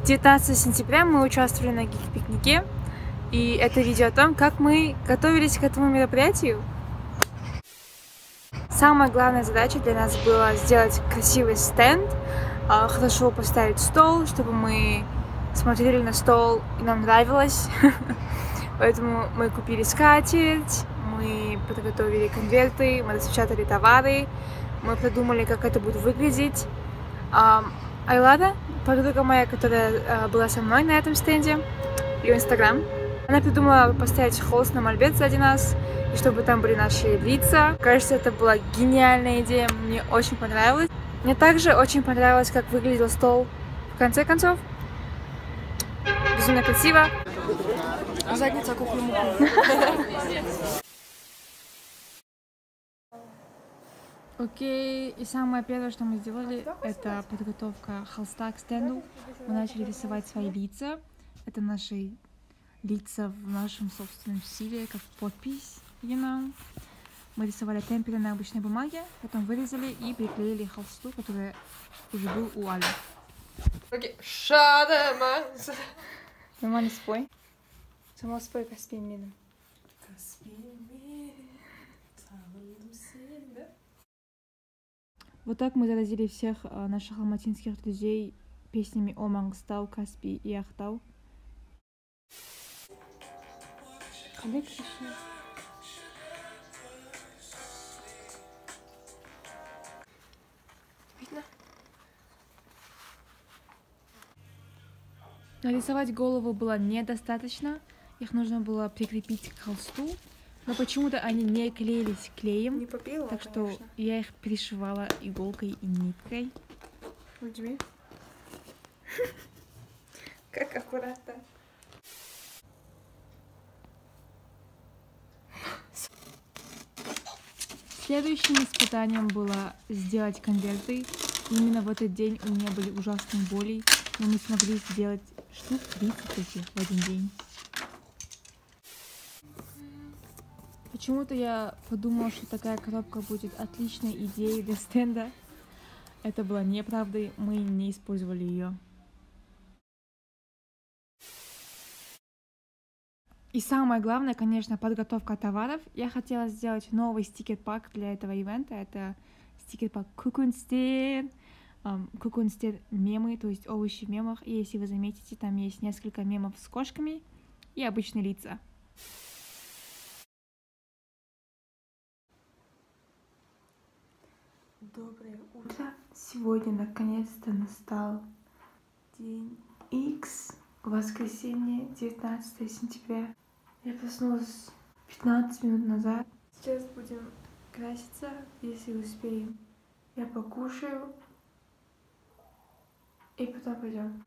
19 сентября мы участвовали на гик-пикнике, и это видео о том, как мы готовились к этому мероприятию. Самая главная задача для нас была сделать красивый стенд, хорошо поставить стол, чтобы мы смотрели на стол и нам нравилось. Поэтому мы купили скатерть, мы подготовили конверты, мы распечатали товары, мы продумали, как это будет выглядеть. Айлада, подруга моя, которая была со мной на этом стенде, ее инстаграм, она придумала поставить холст на мольберт сзади нас, и чтобы там были наши лица. Кажется, это была гениальная идея, мне очень понравилось. Мне также очень понравилось, как выглядел стол в конце концов. Безумно красиво. Задница куклу-муклу. Окей, и самое первое, что мы сделали, это подготовка холста к стенду. Мы начали рисовать свои лица. Это наши лица в нашем собственном стиле, как подпись, you know. Мы рисовали темпелы на обычной бумаге, потом вырезали и приклеили к холсту, который уже был у Али. Окей, шадаманс. Нормально спой. Сама спой Каспий Мир. Вот так мы заразили всех наших алматинских друзей песнями о Мангстау, Каспий и Ахтау. Видно? Нарисовать голову было недостаточно, их нужно было прикрепить к холсту, но почему-то они не клеились клеем, Не попила, так что конечно. я их пришивала иголкой и ниткой. Возьми. Как аккуратно. Следующим испытанием было сделать конверты. Именно в этот день у меня были ужасные боли, но мы смогли сделать штук 30 таких в один день. Почему-то я подумала, что такая коробка будет отличной идеей для стенда. Это было неправдой, мы не использовали ее. И самое главное, конечно, подготовка товаров. Я хотела сделать новый стикер-пак для этого ивента. Это стикер-пак Кукунстер. Кукунстер мемы, то есть овощи в мемах. И если вы заметите, там есть несколько мемов с кошками и обычные лица. Доброе утро. Сегодня наконец-то настал день X, воскресенье, 19 сентября. Я проснулась 15 минут назад. Сейчас будем краситься, если успеем. Я покушаю и потом пойдем.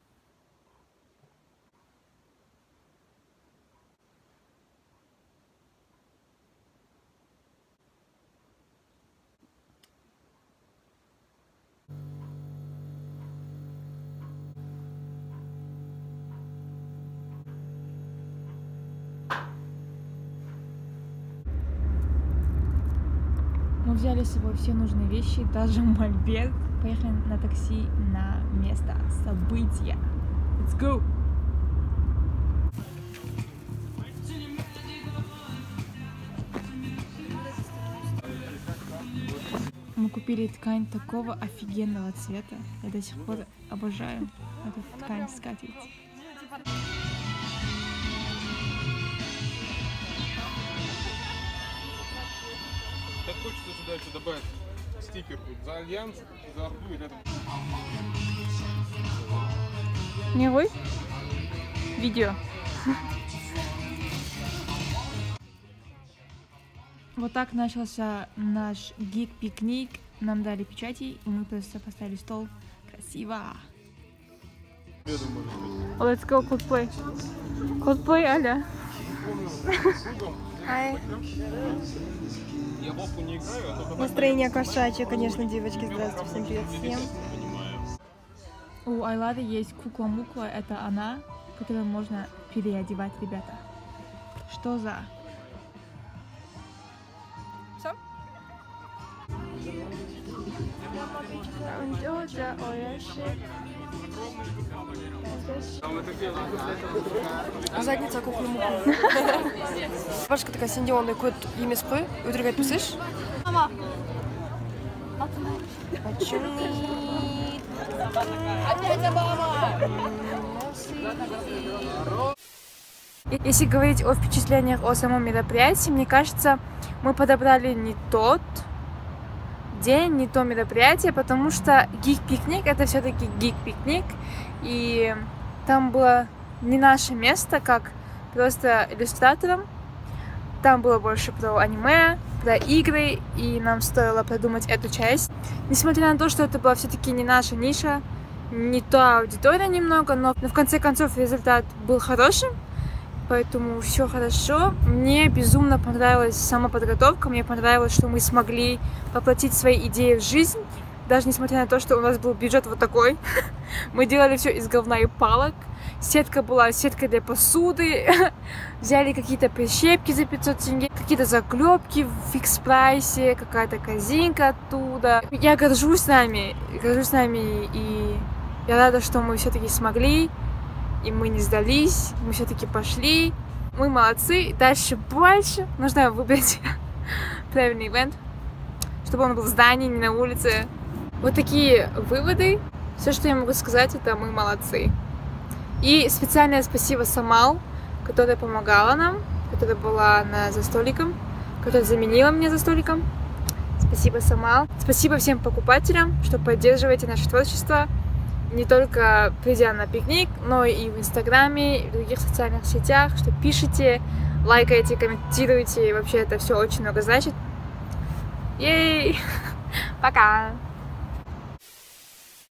Мы взяли с собой все нужные вещи, даже мольберт. Поехали на такси на место события. Let's go! Мы купили ткань такого офигенного цвета. Я до сих пор обожаю эту ткань скатерть. Так хочется сюда еще добавить стикер за Альянс, за Орду и рядом. Милый? Видео. Вот так начался наш гик-пикник. Нам дали печати, и мы просто поставили стол. Красиво! Let's go Coldplay. Coldplay, Аля. Ай. Я вовку не играю, а только... Настроение кошачье, конечно, девочки. Здравствуйте, всем привет всем. У Айлады есть кукла-мукла, это она, которую можно переодевать, ребята. Что за? Все? Задница куклы муку. Бабушка такая синдион, и кот ими спы, и вдруг говорит, слышишь? Мама. Если говорить о впечатлениях о самом мероприятии, мне кажется, мы подобрали не тот день, не то мероприятие, потому что гик-пикник — это все-таки гик-пикник, и там было не наше место, как просто иллюстратором. Там было больше про аниме, про игры, и нам стоило продумать эту часть. Несмотря на то, что это была все-таки не наша ниша, не та аудитория немного, но в конце концов результат был хорошим, поэтому все хорошо. Мне безумно понравилась сама подготовка, мне понравилось, что мы смогли воплотить свои идеи в жизнь, даже несмотря на то, что у нас был бюджет вот такой. Мы делали все из говна и палок. Сетка была сеткой для посуды. Взяли какие-то прищепки за 500 тенге, какие-то заклепки в фикс-прайсе, какая-то корзинка оттуда. Я горжусь нами, и я рада, что мы все-таки смогли, и мы не сдались, мы все-таки пошли. Мы молодцы, дальше больше. Нужно выбрать правильный ивент, чтобы он был в здании, не на улице. Вот такие выводы. Все, что я могу сказать, это мы молодцы. И специальное спасибо Самал, которая помогала нам, которая была за столиком, которая заменила меня за столиком. Спасибо, Самал. Спасибо всем покупателям, что поддерживаете наше творчество, не только придя на пикник, но и в Инстаграме, и в других социальных сетях, что пишите, лайкаете, комментируете. Вообще это все очень много значит. Ей! Пока!